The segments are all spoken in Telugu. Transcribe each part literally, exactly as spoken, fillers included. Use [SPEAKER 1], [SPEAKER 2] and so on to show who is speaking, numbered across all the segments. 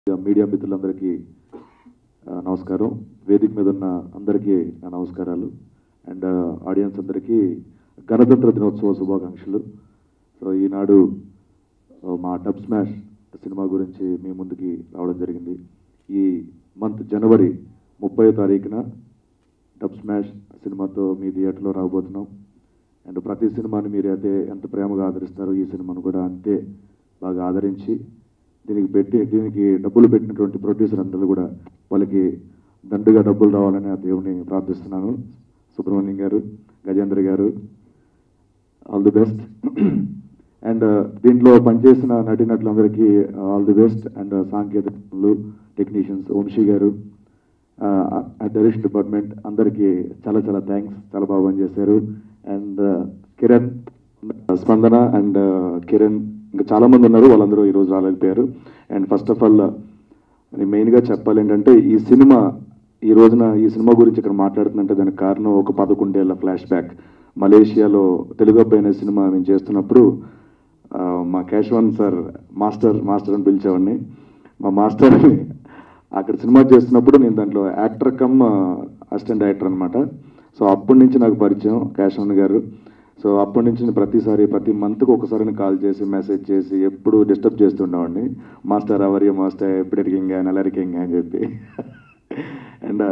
[SPEAKER 1] మీడియా మిత్రులందరికీ నమస్కారం. వేదిక మీద ఉన్న అందరికీ నమస్కారాలు. అండ్ ఆడియన్స్ అందరికీ గణతంత్ర దినోత్సవ శుభాకాంక్షలు. సో ఈనాడు మా డబ్ స్మాష్ సినిమా గురించి మీ ముందుకి రావడం జరిగింది. ఈ మంత్ జనవరి ముప్పై తారీఖున డబ్ స్మాష్ సినిమాతో మీ థియేటర్లో రాబోతున్నాం. అండ్ ప్రతి సినిమాని మీరు అయితే ఎంత ప్రేమగా ఆదరిస్తారో ఈ సినిమాను కూడా అంతే బాగా ఆదరించి దీనికి పెట్టి దీనికి డబ్బులు పెట్టినటువంటి ప్రొడ్యూసర్ అందరూ కూడా వాళ్ళకి దండుగా డబ్బులు రావాలని ఆ దేవుని ప్రార్థిస్తున్నాను. సుబ్రహ్మణ్యం గారు, గజేంద్ర గారు, ఆల్ ది బెస్ట్. అండ్ దీంట్లో పనిచేసిన నటీనటులందరికీ ఆల్ ది బెస్ట్. అండ్ సాంకేతికలు, టెక్నీషియన్స్, వంశీ గారు, డైరెక్షన్ డిపార్ట్మెంట్ అందరికీ చాలా చాలా థ్యాంక్స్. చాలా బాగా పనిచేశారు. అండ్ కిరణ్, స్పందన అండ్ కిరణ్ ఇంకా చాలామంది ఉన్నారు, వాళ్ళందరూ ఈరోజు రాలేకపోయారు. అండ్ ఫస్ట్ ఆఫ్ ఆల్ నేను మెయిన్గా చెప్పాలి ఏంటంటే ఈ సినిమా ఈ రోజున ఈ సినిమా గురించి ఇక్కడ మాట్లాడుతుందంటే దానికి కారణం ఒక పదకొండేళ్ల ఫ్లాష్ బ్యాక్. మలేషియాలో తెలుగు అబ్బాయి అనే సినిమా మేము చేస్తున్నప్పుడు మా కేశవన్ సార్ మాస్టర్ మాస్టర్ అని పిలిచేవాడిని. మా మాస్టర్ని అక్కడ సినిమా చేస్తున్నప్పుడు నేను దాంట్లో యాక్టర్ కమ్ అసిస్టెంట్ డైరెక్టర్ అనమాట. సో అప్పటి నుంచి నాకు పరిచయం కేశవన్ గారు. సో అప్పటి నుంచి నేను ప్రతిసారి ప్రతి మంత్కి ఒకసారి కాల్ చేసి మెసేజ్ చేసి ఎప్పుడు డిస్టర్బ్ చేస్తుండేవాడిని. మాస్టర్ అవరియో మాస్టర్ ఎప్పుడు ఎరికింగా నెల ఎరికింగా అని చెప్పి. అండ్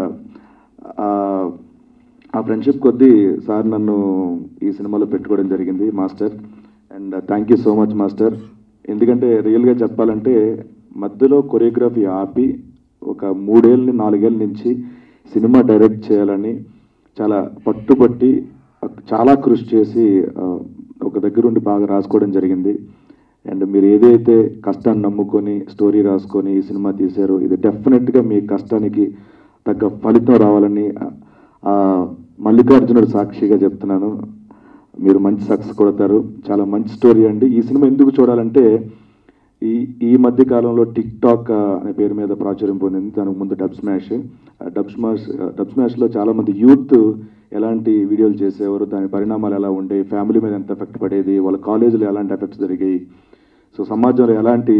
[SPEAKER 1] ఆ ఫ్రెండ్షిప్ కొద్దీ సార్ నన్ను ఈ సినిమాలో పెట్టుకోవడం జరిగింది master. And thank you so much master. ఎందుకంటే రియల్గా చెప్పాలంటే మధ్యలో కొరియోగ్రఫీ ఆపి ఒక మూడేళ్ళని నాలుగేళ్ళ నుంచి సినిమా డైరెక్ట్ చేయాలని చాలా పట్టుబట్టి చాలా కృషి చేసి ఒక దగ్గరుండి బాగా రాసుకోవడం జరిగింది. అండ్ మీరు ఏదైతే కష్టాన్ని నమ్ముకొని స్టోరీ రాసుకొని ఈ సినిమా తీశారో ఇది డెఫినెట్గా మీ కష్టానికి తగ్గ ఫలితం రావాలని మల్లికార్జునుడు సాక్షిగా చెప్తున్నాను. మీరు మంచి సక్సెస్ కొడతారు. చాలా మంచి స్టోరీ అండి. ఈ సినిమా ఎందుకు చూడాలంటే ఈ ఈ మధ్య కాలంలో టిక్ టాక్ అనే పేరు మీద ప్రాచుర్యం పొందింది. దానికి ముందు dub smash dub smash dub స్మాష్లో చాలామంది యూత్ ఎలాంటి వీడియోలు చేసేవారు, దాని పరిణామాలు ఎలా ఉండేవి, ఫ్యామిలీ మీద ఎంత ఎఫెక్ట్ పడేది, వాళ్ళ కాలేజీలో ఎలాంటి ఎఫెక్ట్స్ జరిగాయి, సో సమాజంలో ఎలాంటి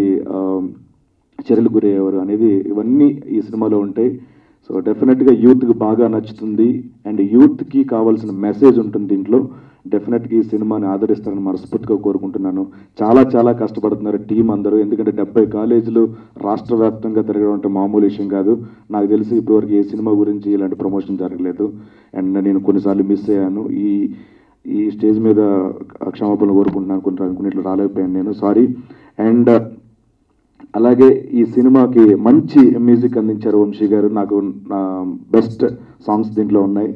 [SPEAKER 1] చర్యలు గురయ్యేవారు అనేది ఇవన్నీ ఈ సినిమాలో ఉంటాయి. సో డెఫినెట్గా యూత్కి బాగా నచ్చుతుంది. అండ్ యూత్కి కావాల్సిన మెసేజ్ ఉంటుంది దీంట్లో. డెఫినెట్గా ఈ సినిమాని ఆదరిస్తారని మనస్ఫూర్తిగా కోరుకుంటున్నాను. చాలా చాలా కష్టపడుతున్నారు టీం అందరూ. ఎందుకంటే డెబ్బై కాలేజీలు రాష్ట్ర వ్యాప్తంగా తిరగడం అంటే మామూలు విషయం కాదు. నాకు తెలిసి ఇప్పటివరకు ఏ సినిమా గురించి ఇలాంటి ప్రమోషన్ జరగలేదు. అండ్ నేను కొన్నిసార్లు మిస్ అయ్యాను. ఈ ఈ స్టేజ్ మీద క్షమాపణలు కోరుకుంటున్నాను. కొన్ని కొన్నిట్లో రాలేకపోయాను నేను, సారీ. అండ్ అలాగే ఈ సినిమాకి మంచి మ్యూజిక్ అందించారు వంశీ గారు. నాకు నా బెస్ట్ సాంగ్స్ దీంట్లో ఉన్నాయి.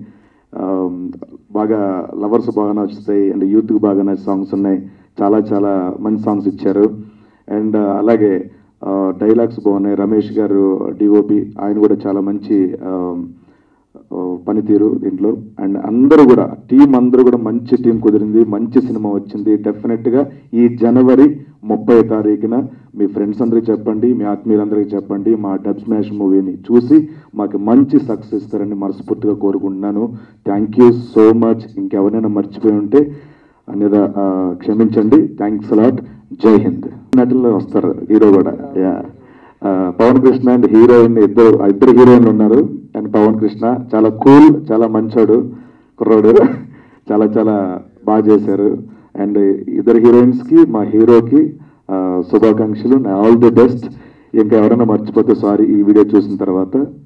[SPEAKER 1] బాగా లవర్స్ బాగా నచ్చుతాయి అండ్ యూత్కి బాగా నచ్చే సాంగ్స్ ఉన్నాయి. చాలా చాలా మంచి సాంగ్స్ ఇచ్చారు. అండ్ అలాగే డైలాగ్స్ బాగున్నాయి. రమేష్ గారు డిఓపి, ఆయన కూడా చాలా మంచి పనితీరు దీంట్లో. అండ్ అందరూ కూడా టీం అందరూ కూడా మంచి టీం కుదిరింది. మంచి సినిమా వచ్చింది. డెఫినెట్గా ఈ జనవరి ముప్పై తారీఖున మీ ఫ్రెండ్స్ అందరికీ చెప్పండి, మీ ఆత్మీయులందరికీ చెప్పండి. మా డబ్ స్మాష్ మూవీని చూసి మాకు మంచి సక్సెస్ ఇస్తారని మనస్ఫూర్తిగా కోరుకుంటున్నాను. Thank you so much. ఇంకెవరైనా మర్చిపోయి ఉంటే అనేది క్షమించండి. Thanks a lot. జై హింద్. నటుల్లో వస్తారు హీరో కూడా. Yeah Pawan Krishna and heroine ఇద్దరు ఇద్దరు హీరోయిన్లు ఉన్నారు. అండ్ పవన్ కృష్ణ చాలా కూల్, చాలా మంచోడు కుర్రాడు. చాలా చాలా బాగా చేశారు. అండ్ ఇద్దరు హీరోయిన్స్కి మా హీరోకి శుభాకాంక్షలు. All the best. ఇంకా ఎవరైనా మర్చిపోతే సారీ ఈ వీడియో చూసిన తర్వాత.